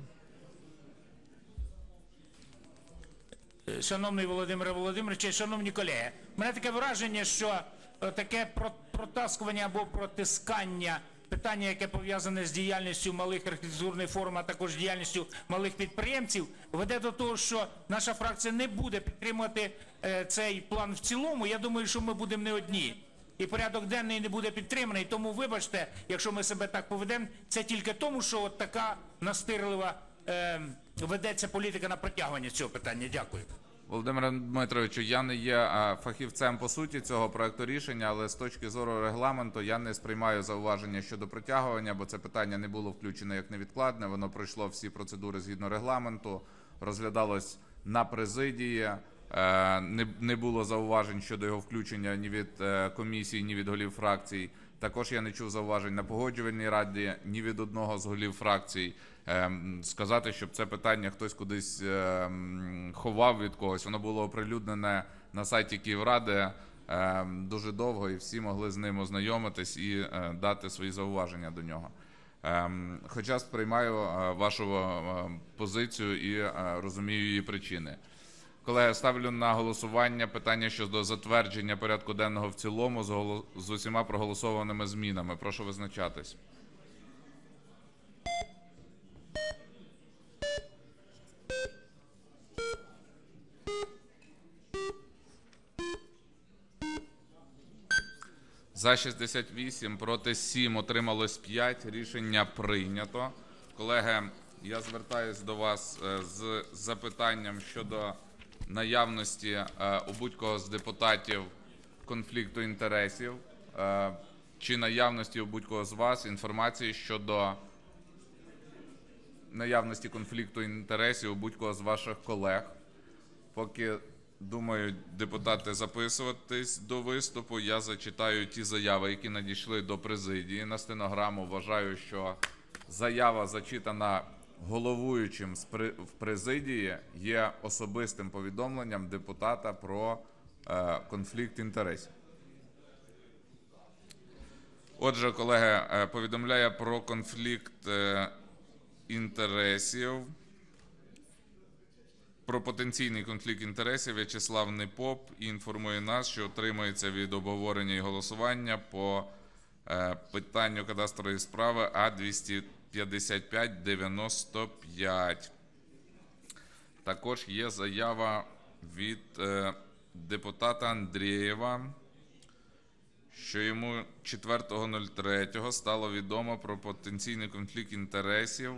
Шановний Володимире Володимировичу, шановні колеги, в мене таке враження, що таке протаскування або протискання питання, яке пов'язане з діяльністю малих архітектурних форм, а також діяльністю малих підприємців, веде до того, що наша фракція не буде підтримувати цей план в цілому. Я думаю, що ми будемо не одні. І порядок денний не буде підтриманий, тому вибачте, якщо ми себе так поведемо, це тільки тому, що от така настирлива ведеться політика на протягування цього питання. Дякую. Володимире Дмитровичу, я не є фахівцем по суті цього проекту рішення, але з точки зору регламенту я не сприймаю зауваження щодо протягування, бо це питання не було включено як невідкладне, воно пройшло всі процедури згідно регламенту, розглядалось на президії, не було зауважень щодо його включення ні від комісії, ні від голів фракцій. Також я не чув зауважень на погоджувальній раді ні від одного з голів фракцій. Сказати, щоб це питання хтось кудись ховав від когось, воно було оприлюднене на сайті Київради дуже довго, і всі могли з ним ознайомитись і дати свої зауваження до нього. Хоча сприймаю вашу позицію і розумію її причини. Колеги, ставлю на голосування питання щодо затвердження порядку денного в цілому з усіма проголосованими змінами. Прошу визначатись. За 68, проти 7, утрималось 5. Рішення прийнято. Колеги, я звертаюся до вас з запитанням щодо наявності у будь-кого з депутатів конфлікту інтересів, чи наявності у будь-кого з вас інформації щодо наявності конфлікту інтересів у будь-кого з ваших колег. Поки думають депутати записуватись до виступу, я зачитаю ті заяви, які надійшли до президії. На стенограму вважаю, що заява, зачитана головуючим в президії, є особистим повідомленням депутата про конфлікт інтересів. Отже, колеги, повідомляє про конфлікт інтересів. Про потенційний конфлікт інтересів В'ячеслав Непоп інформує нас, що отримується від обговорення і голосування по питанню кадастрової справи А-255-95. Також є заява від депутата Андрієва, що йому 4.03 стало відомо про потенційний конфлікт інтересів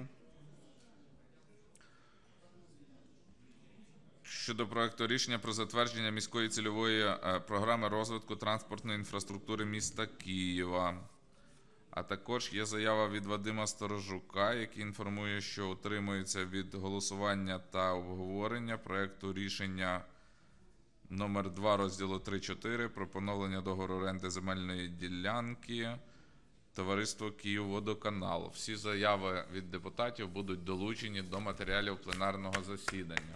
щодо проекту рішення про затвердження міської цільової програми розвитку транспортної інфраструктури міста Києва. А також є заява від Вадима Сторожука, який інформує, що утримується від голосування та обговорення проекту рішення номер 2 розділу 3.4 про поновлення договору оренди земельної ділянки товариство «Київводоканал». Всі заяви від депутатів будуть долучені до матеріалів пленарного засідання.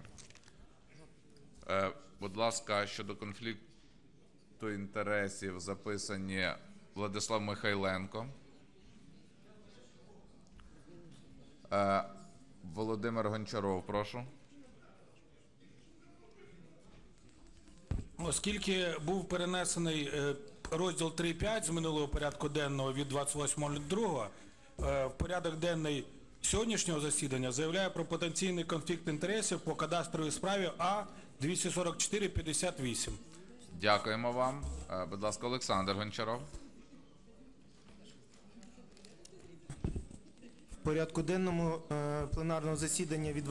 Будь ласка, щодо конфлікту інтересів записані Владислав Михайленко, Володимир Гончаров, прошу. Оскільки був перенесений розділ 3.5 з минулого порядку денного від 28.02, в порядок денний сьогоднішнього засідання заявляє про потенційний конфлікт інтересів по кадастровій справі А-244-58. Дякуємо вам. Будь ласка, Олександр Гончаров. В порядку денному пленарного засідання від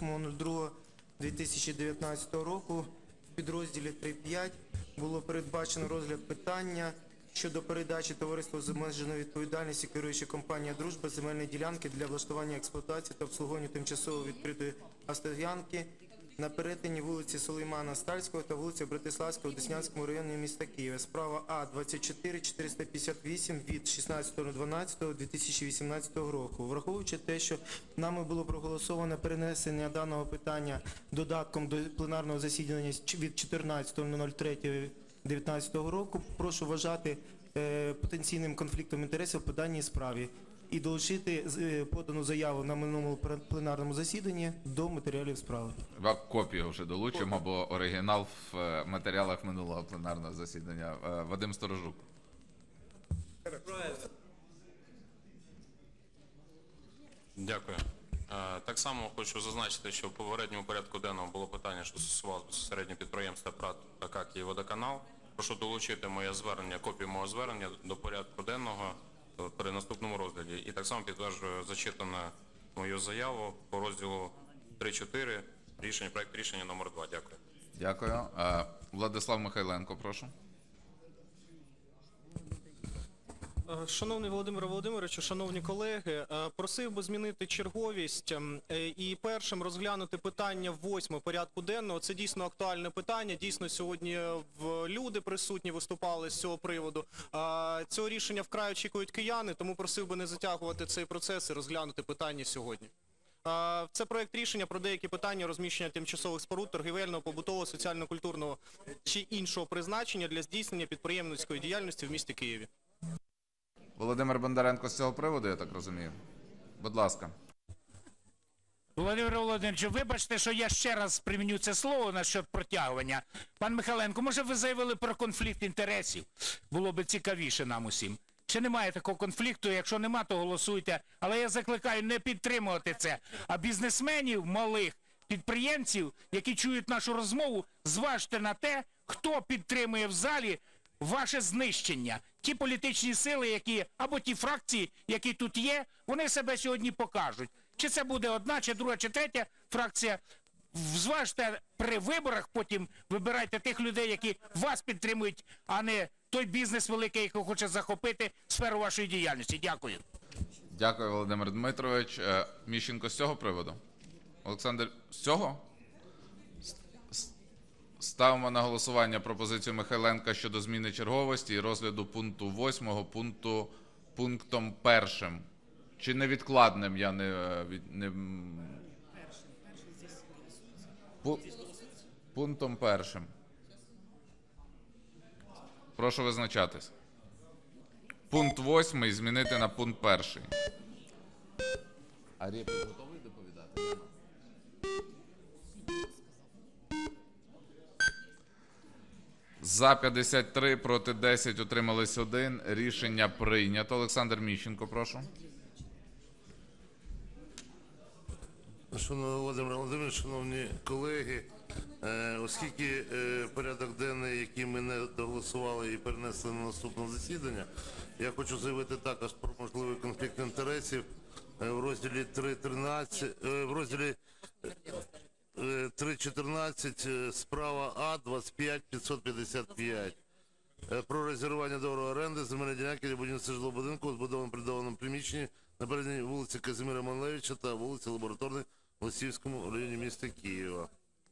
28.02.2019 року в підрозділі 3.5 було передбачено розгляд питання щодо передачі товариству з обмеженою відповідальністю керуючої компанії «Дружба» земельної ділянки для влаштування експлуатації та обслуговування тимчасово відкритої автостоянки на перетині вулиці Сулеймана Стальського та вулиці Братиславського у Деснянському районі міста Києва. Справа А-24-458 від 16.12.2018 року. Враховуючи те, що нами було проголосовано перенесення даного питання додатком до пленарного засідання від 14.03.2019 року, прошу вважати потенційним конфліктом інтересів по даній справі і долучити подану заяву на минулому пленарному засіданні до матеріалів справи. Копію вже долучимо, бо оригінал в матеріалах минулого пленарного засідання. Вадим Сторожук. Дякую. Так само хочу зазначити, що в попередньому порядку денному було питання, що стосувалося безпосередньо підприємства ПрАТ АК «Київводоканал». Прошу долучити моє звернення, копію мого звернення до порядку денного при наступному розгляді. І так само підтверджую зачитану мою заяву по розділу 3.4 рішення, проект рішення номер 2. Дякую. Дякую. Владислав Михайленко, прошу. Шановний Володимире Володимировичу, шановні колеги, просив би змінити черговість і першим розглянути питання 8 порядку денного. Це дійсно актуальне питання. Дійсно, сьогодні люди присутні виступали з цього приводу. Цього рішення вкрай очікують кияни, тому просив би не затягувати цей процес і розглянути питання сьогодні. Це проект рішення про деякі питання розміщення тимчасових споруд торгівельного, побутового, соціально-культурного чи іншого призначення для здійснення підприємницької діяльності в місті Києві. Володимир Бондаренко з цього приводу, я так розумію. Будь ласка. Володимир Володимирович, вибачте, що я ще раз приміню це слово насчет протягування. Пан Михайленко, може ви заявили про конфлікт інтересів? Було б цікавіше нам усім. Чи немає такого конфлікту? Якщо нема, то голосуйте. Але я закликаю не підтримувати це. А бізнесменів, малих підприємців, які чують нашу розмову, зважте на те, хто підтримує в залі ваше знищення. Ті політичні сили, які, або ті фракції, які тут є, вони себе сьогодні покажуть. Чи це буде одна, чи друга, чи третя фракція. Зважте при виборах, потім вибирайте тих людей, які вас підтримують, а не той бізнес великий, який хоче захопити сферу вашої діяльності. Дякую. Дякую, Володимир Дмитрович. Міщенко з цього приводу? Олександр, з цього? Ставимо на голосування пропозицію Михайленка щодо зміни черговості і розгляду пункту 8 пунктом 1. Чи невідкладним, я не... Пунктом 1. Прошу визначатись. Пункт 8 змінити на пункт 1. А Рєпін готовий доповідати? За 53, проти 10, утримались 1. Рішення прийнято. Олександр Міщенко, прошу. Шановний Володимир Володимирович, шановні колеги, оскільки порядок денний, який ми не доголосували і перенесли на наступне засідання, я хочу заявити також про можливий конфлікт інтересів в розділі 3.13, в розділі 3.14, справа А, 25.555. Про резервування договору оренди земельної ділянки для будівництва жилого будинку у збудованому придаваному приміщенні на перетині вулиці Казимира Манлевича та вулиці Лабораторної в Лисівському районі міста Києва.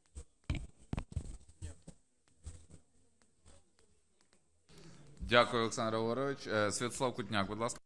Дякую, Олександр Григорович. Святослав Кутняк, будь ласка.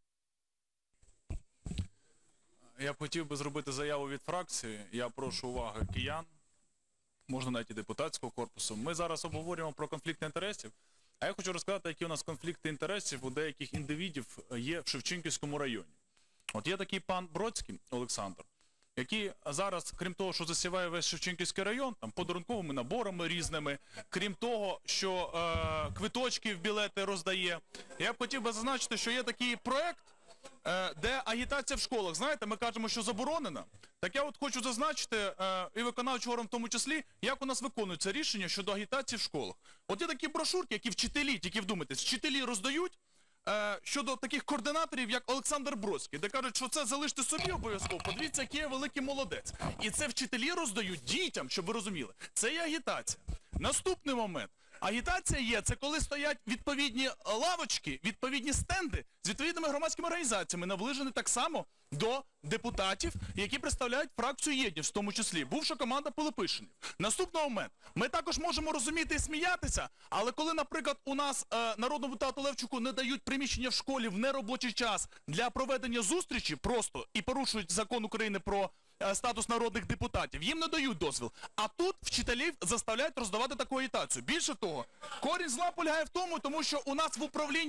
Я б хотів би зробити заяву від фракції. Я прошу уваги киян, можна навіть і депутатського корпусу. Ми зараз обговорюємо про конфлікт інтересів, а я хочу розказати, які у нас конфлікти інтересів у деяких індивідів є в Шевченківському районі. От є такий пан Бродський Олександр, який зараз, крім того, що засіває весь Шевченківський район, там подарунковими наборами різними, крім того, що квиточки в білети роздає. Я б хотів би зазначити, що є такий проект, де агітація в школах. Знаєте, ми кажемо, що заборонена. Так я от хочу зазначити, і виконавчий орган в тому числі, як у нас виконується рішення щодо агітації в школах. От є такі брошурки, які вчителі, тільки вдумайтесь, вчителі роздають щодо таких координаторів, як Олександр Бродський, де кажуть, що це залиште собі обов'язково, подивіться, який я великий молодець. І це вчителі роздають дітям, щоб ви розуміли. Це є агітація. Наступний момент. Агітація є, це коли стоять відповідні лавочки, відповідні стенди з відповідними громадськими організаціями, наближені так само до депутатів, які представляють фракцію «Єдність», в тому числі, бувша команда Пилипишинів. Наступний момент. Ми також можемо розуміти і сміятися, але коли, наприклад, у нас народному депутату Левчуку не дають приміщення в школі в неробочий час для проведення зустрічі просто і порушують закон України про статус народних депутатів, їм не дають дозвіл. А тут вчителів заставляють роздавати таку агітацію. Більше того, корінь зла полягає в тому, що у нас в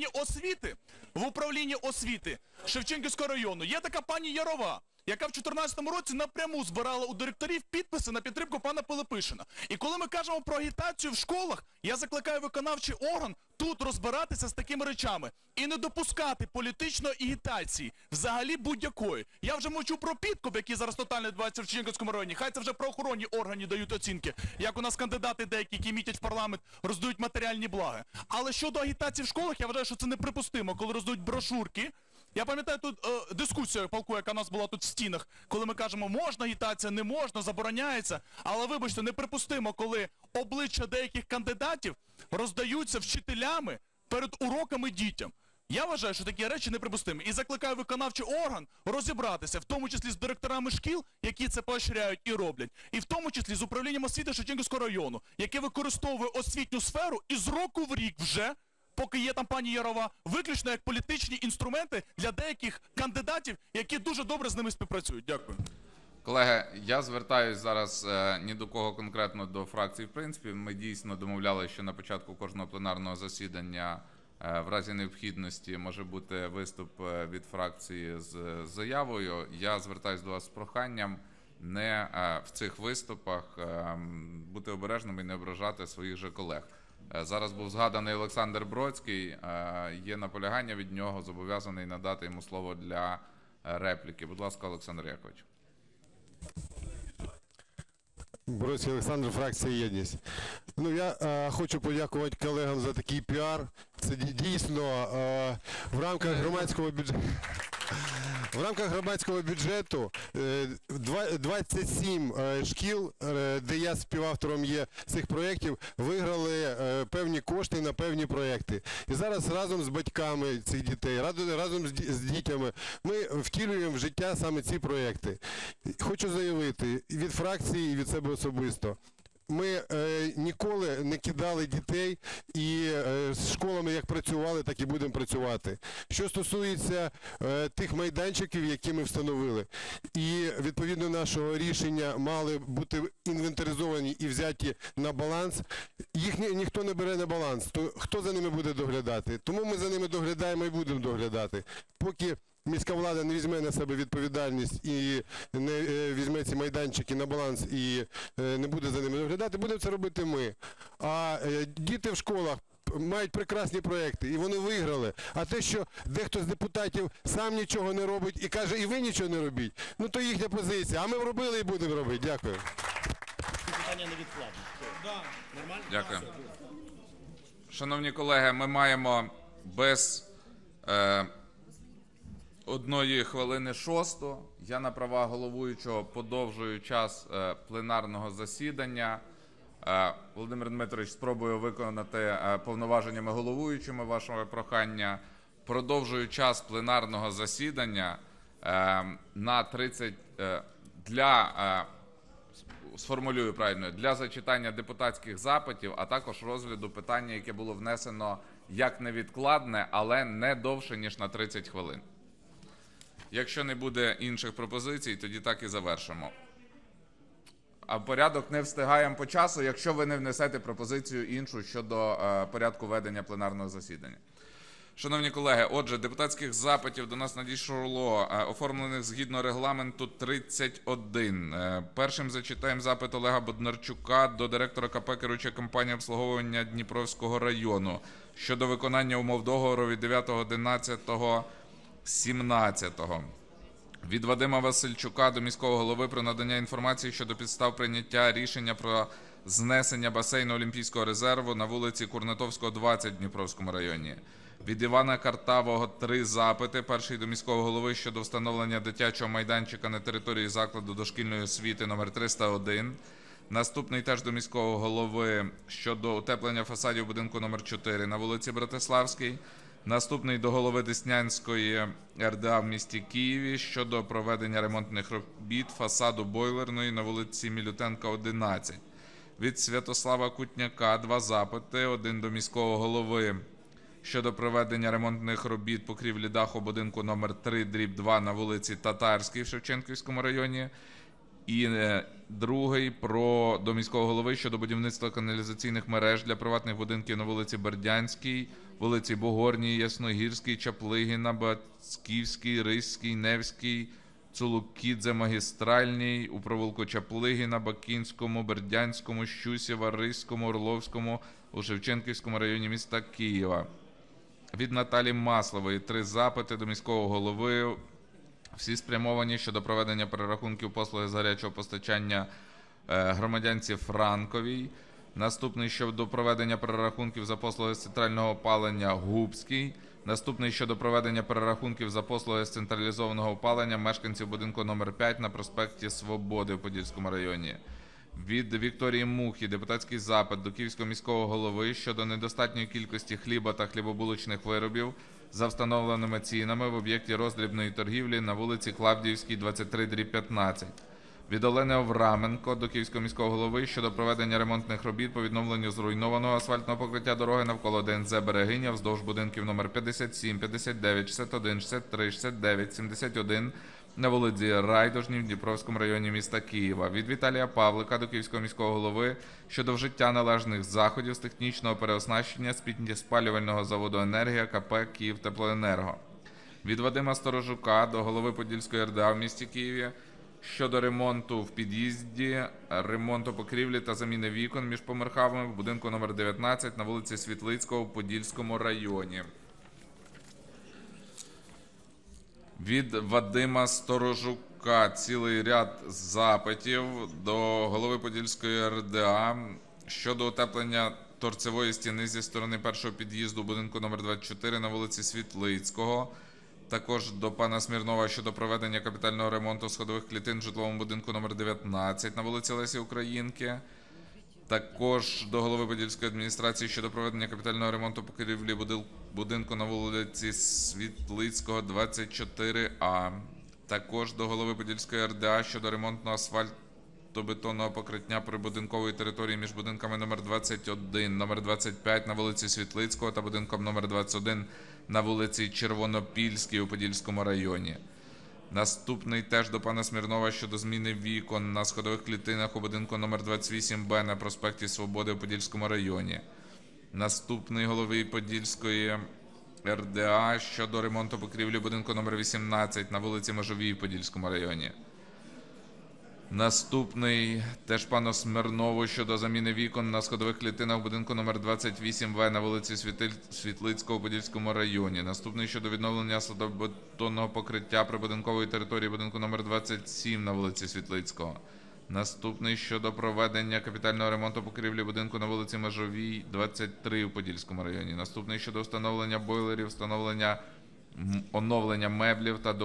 управлінні освіти Шевченківського району є така пані Ярова, яка в 2014 році напряму збирала у директорів підписи на підтримку пана Пилипишина. І коли ми кажемо про агітацію в школах, я закликаю виконавчий орган тут розбиратися з такими речами і не допускати політичної агітації, взагалі будь-якої. Я вже мовчу про підкуп, який зараз тотально відбувається в Шевченківському районі. Хай це вже правоохоронні органи дають оцінки, як у нас кандидати деякі, які мітять в парламент, роздають матеріальні блага. Але щодо агітації в школах, я вважаю, що це неприпустимо, коли роздають брошурки. Я пам'ятаю тут дискусію полку, яка у нас була тут в стінах, коли ми кажемо, можна агітація, не можна, забороняється. Але, вибачте, неприпустимо, коли обличчя деяких кандидатів роздаються вчителями перед уроками дітям. Я вважаю, що такі речі неприпустимі. І закликаю виконавчий орган розібратися, в тому числі з директорами шкіл, які це поощряють і роблять, і в тому числі з управлінням освіти Шевченківського району, яке використовує освітню сферу і з року в рік вже, поки є там пані Ярова, виключно як політичні інструменти для деяких кандидатів, які дуже добре з ними співпрацюють. Дякую. Колеги, я звертаюсь зараз ні до кого конкретно до фракції. В принципі, ми дійсно домовлялися, що на початку кожного пленарного засідання в разі необхідності може бути виступ від фракції з заявою. Я звертаюсь до вас з проханням не в цих виступах бути обережними і не ображати своїх же колег. Зараз був згаданий Олександр Бродський, є наполягання від нього, зобов'язаний надати йому слово для репліки. Будь ласка, Олександр Якович. Бродський Олександр, фракція «Єдність». Ну, я хочу подякувати колегам за такий піар. Це дійсно в рамках громадського бюджету. В рамках громадського бюджету 27 шкіл, де я співавтором є цих проєктів, виграли певні кошти на певні проєкти. І зараз разом з батьками цих дітей, разом з дітями ми втілюємо в життя саме ці проєкти. Хочу заявити від фракції і від себе особисто. Ми ніколи не кидали дітей і з школами як працювали, так і будемо працювати. Що стосується тих майданчиків, які ми встановили, і відповідно нашого рішення мали бути інвентаризовані і взяті на баланс, їх ніхто не бере на баланс, то хто за ними буде доглядати? Тому ми за ними доглядаємо і будемо доглядати. Поки міська влада не візьме на себе відповідальність і не візьме ці майданчики на баланс і не буде за ними доглядати, будемо це робити ми. А діти в школах мають прекрасні проекти, і вони виграли. А те, що дехто з депутатів сам нічого не робить і каже, і ви нічого не робіть, ну то їхня позиція. А ми робили і будемо робити. Дякую. Питання невідкладне. Нормально? Дякую. Шановні колеги, ми маємо без 1 хвилини 6. Я на правах головуючого подовжую час пленарного засідання. Володимир Дмитрович, спробую виконати повноваженнями головуючими ваше прохання. Продовжую час пленарного засідання на 30 сформулюю правильно, для зачитання депутатських запитів, а також розгляду питання, яке було внесено як невідкладне, але не довше, ніж на 30 хвилин. Якщо не буде інших пропозицій, тоді так і завершимо. А порядок не встигаємо по часу, якщо ви не внесете пропозицію іншу щодо порядку ведення пленарного засідання. Шановні колеги, отже, депутатських запитів до нас надійшло, оформлених згідно регламенту, 31. Першим зачитаємо запит Олега Боднарчука до директора КП «Керуюча компанія обслуговування Дніпровського району» щодо виконання умов договору від 9.11.17. Від Вадима Васильчука до міського голови про надання інформації щодо підстав прийняття рішення про знесення басейну Олімпійського резерву на вулиці Курнатовського, 20 в Дніпровському районі. Від Івана Картавого 3 запити. Перший до міського голови щодо встановлення дитячого майданчика на території закладу дошкільної освіти номер 301. Наступний теж до міського голови щодо утеплення фасадів будинку номер 4 на вулиці Братиславській. Наступний до голови Деснянської РДА в місті Києві щодо проведення ремонтних робіт фасаду бойлерної на вулиці Мілютенка, 11. Від Святослава Кутняка 2 запити. Один до міського голови щодо проведення ремонтних робіт покрівлі даху будинку номер 3/2 на вулиці Татарській в Шевченківському районі. І другий до міського голови щодо будівництва каналізаційних мереж для приватних будинків на вулиці Бердянській, вулиці Бугорній, Ясногірській, Чаплигіна, Бацьківській, Ризькій, Невській, Цулукідзе, Магістральній, у провулку Чаплигіна, Бакінському, Бердянському, Щусєва, Ризькому, Орловському, у Шевченківському районі міста Києва. Від Наталі Маслової 3 запити до міського голови. Всі спрямовані щодо проведення перерахунків послуги з гарячого постачання громадянці Франковій. Наступний щодо проведення перерахунків за послуги з центрального опалення Губській. Наступний щодо проведення перерахунків за послуги з централізованого опалення мешканців будинку номер 5 на проспекті Свободи в Подільському районі. Від Вікторії Мухи депутатський запит до Київського міського голови щодо недостатньої кількості хліба та хлібобулочних виробів за встановленими цінами в об'єкті роздрібної торгівлі на вулиці Клавдіївській, 23/15. Від Олени Овраменко до Київського міського голови щодо проведення ремонтних робіт по відновленню зруйнованого асфальтного покриття дороги навколо ДНЗ Берегиня вздовж будинків номер 57, 59, 61, 63, 69, 71 на вулиці Райдужній в Дніпровському районі міста Києва. Від Віталія Павлика до Київського міського голови щодо вжиття належних заходів з технічного переоснащення спалювального заводу «Енергія» КП «Київтеплоенерго». Від Вадима Сторожука до голови Подільської РДА в місті Києві щодо ремонту в під'їзді, ремонту покрівлі та заміни вікон між поверхами в будинку номер 19 на вулиці Світлицького в Подільському районі. Від Вадима Сторожука цілий ряд запитів до голови Подільської РДА щодо утеплення торцевої стіни зі сторони першого під'їзду будинку номер 24 на вулиці Світлицького. Також до пана Смірнова щодо проведення капітального ремонту сходових клітин в житловому будинку номер 19 на вулиці Лесі Українки. Також до голови Подільської адміністрації щодо проведення капітального ремонту покрівлі будинку на вулиці Світлицького, 24А. Також до голови Подільської РДА щодо ремонтного асфальтобетонного покриття прибудинкової території між будинками номер 21, номер 25 на вулиці Світлицького та будинком номер 21 на вулиці Червонопільській у Подільському районі. Наступний теж до пана Смірнова щодо зміни вікон на сходових клітинах у будинку номер 28Б на проспекті Свободи у Подільському районі. Наступний голови Подільської РДА щодо ремонту покрівлі будинку номер 18 на вулиці Межовій у Подільському районі. Наступний теж пану Смирнову щодо заміни вікон на сходових клітинах будинку номер 28В на вулиці Світлицького у Подільському районі. Наступний щодо відновлення асфальтобетонного покриття прибудинкової території будинку номер 27 на вулиці Світлицького. Наступний щодо проведення капітального ремонту покрівлі будинку на вулиці Межовій, 23 у Подільському районі. Наступний щодо встановлення бойлерів, оновлення меблів та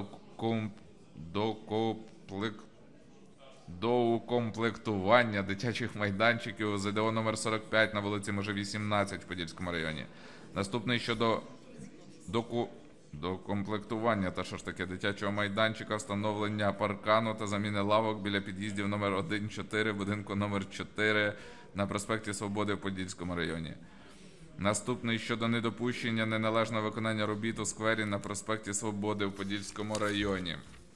доукомплектування дитячих майданчиків у ЗДО номер 45 на вулиці Межовій, 17 в Подільському районі. Наступний щодо докомплектування дитячого майданчика, встановлення паркану та заміни лавок біля під'їздів номер 1-4 будинку номер 4 на проспекті Свободи в Подільському районі. Наступний щодо недопущення неналежного виконання робіт у сквері на проспекті Свободи в Подільському районі.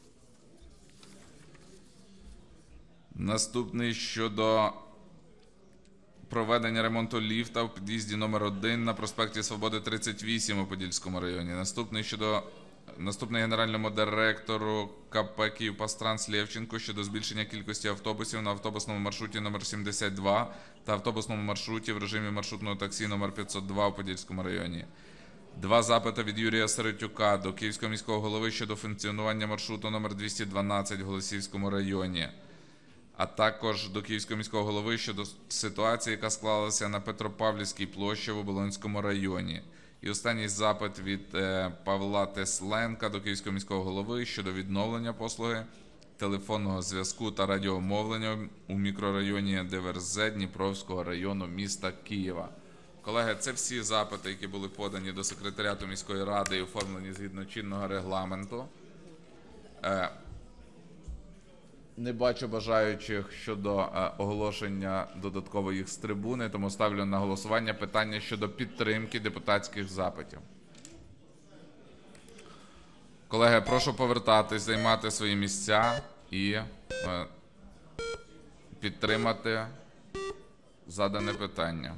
Наступний щодо проведення ремонту ліфта в під'їзді номер 1 на проспекті Свободи 38 у Подільському районі. Наступний генеральному директору КП «Київпастранс» Лєвченку щодо збільшення кількості автобусів на автобусному маршруті номер 72 та автобусному маршруті в режимі маршрутного таксі номер 502 у Подільському районі. 2 запити від Юрія Середюка до Київського міського голови щодо функціонування маршруту номер 212 в Голосіївському районі, а також до Київського міського голови щодо ситуації, яка склалася на Петропавлівській площі в Оболонському районі. І останній запит від Павла Тесленка до Київського міського голови щодо відновлення послуги телефонного зв'язку та радіомовлення у мікрорайоні ДВРЗ Дніпровського району міста Києва. Колеги, це всі запити, які були подані до секретаріату міської ради і оформлені згідно чинного регламенту. Не бачу бажаючих щодо оголошення додатково їх з трибуни, тому ставлю на голосування питання щодо підтримки депутатських запитів. Колеги, прошу повертатись, займати свої місця і підтримати задане питання.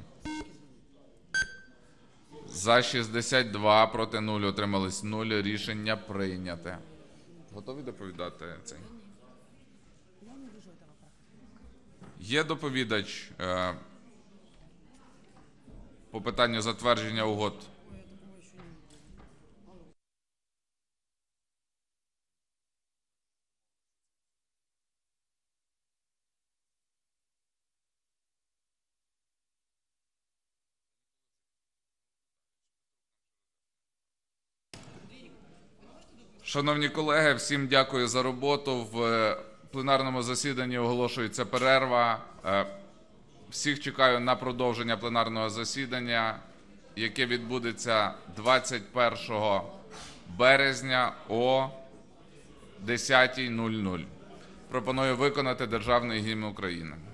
За 62, проти 0, утримались 0. Рішення прийняте. Готові доповідати цей? Є доповідач по питанню затвердження угод? Шановні колеги, всім дякую за роботу. В пленарному засіданні оголошується перерва. Всіх чекаю на продовження пленарного засідання, яке відбудеться 21 березня о 10:00. Пропоную виконати Державний гімн України.